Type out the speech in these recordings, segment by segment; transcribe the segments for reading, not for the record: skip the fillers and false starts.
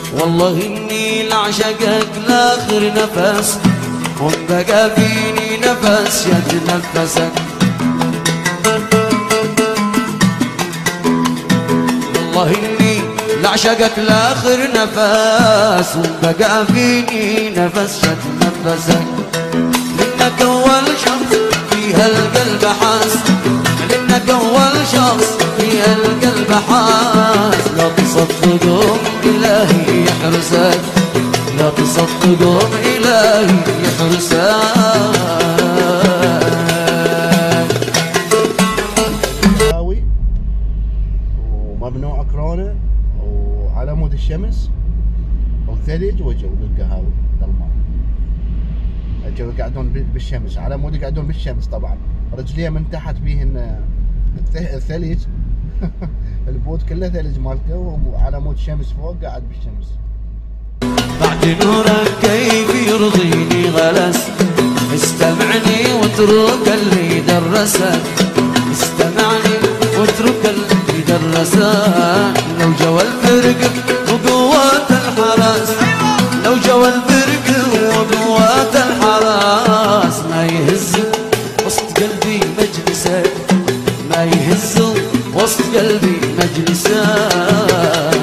والله إني لعشقك لآخر نفس، وبقى فيني نفس يتنفسك. والله إني لعشقك لآخر نفس، وبقى فيني نفس يتنفسك. منك أول شخص فيها القلب حاس، منك أول شخص فيها القلب حاس. لا تصدقهم إلهي يحرسك، لا تصدقهم إلهي يحرسك. وممنوع كورونا وعلى مود الشمس وثلج وجو للقهاوي ظلماء. الجو يقعدون بالشمس، على مود يقعدون بالشمس. طبعا رجليه من تحت فيهن الثلج البوت كله ثلج مالته، وعلى مود شمس فوق قاعد بالشمس. بعد نورك كيف يرضيني غلس، استمعني واترك اللي درسك، استمعني واترك اللي درسك. لو جوى الفرق وقوات الحرس، لو جوى الفرق وقوات الحرس، ما يهز وسط قلبي مجلسك، ما يهز وسط قلبي مجلسك.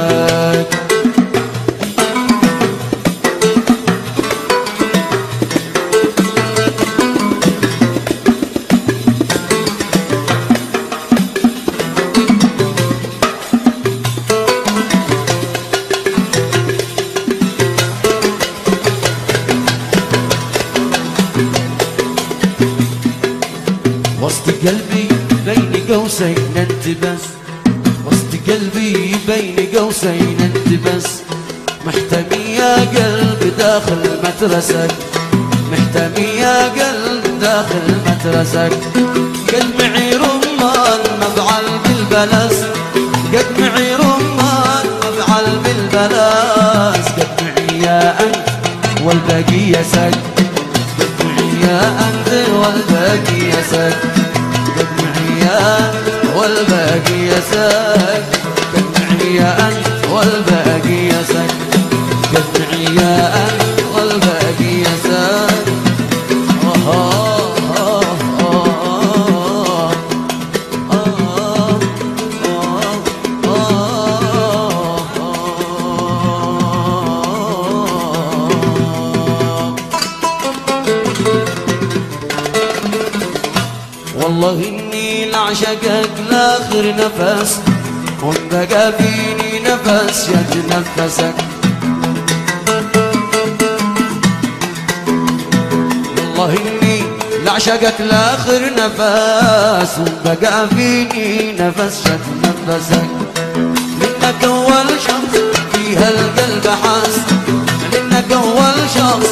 وسط قلبي بين قوسين انت بس، وسط قلبي بين قوسين انت بس. محتمي يا قلب داخل مترسك، محتمي يا قلب داخل مترسك. قد معي رمان مفعل بالبلس، قد معي رمان مفعل بالبلس. قد معي يا انت والباقي سك، قد معي يا انت والباقي سك، قد معي يا انت والباقي سك، قد معي يا انت والباقي سك، قد معي يا انت والباقي سك. والله إني لعشقك لآخر نفس، وبقى فيني نفس يتنفسك. والله إني لعشقك لآخر نفس، وبقى فيني نفس يتنفسك. منك أول شخص فيها القلب حاس، منك أول شخص